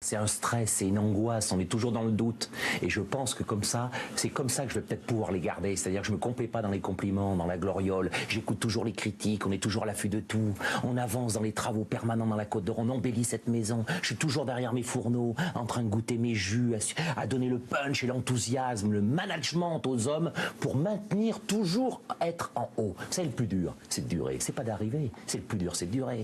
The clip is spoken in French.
C'est un stress, c'est une angoisse, on est toujours dans le doute. Et je pense que comme ça, c'est comme ça que je vais peut-être pouvoir les garder. C'est-à-dire que je me complais pas dans les compliments, dans la gloriole. J'écoute toujours les critiques, on est toujours à l'affût de tout. On avance dans les travaux permanents dans la Côte d'Or, on embellit cette maison. Je suis toujours derrière mes fourneaux, en train de goûter mes jus, à donner le punch et l'enthousiasme, le management aux hommes pour maintenir toujours être en haut. C'est le plus dur, c'est de durer. C'est pas d'arriver, c'est le plus dur, c'est de durer.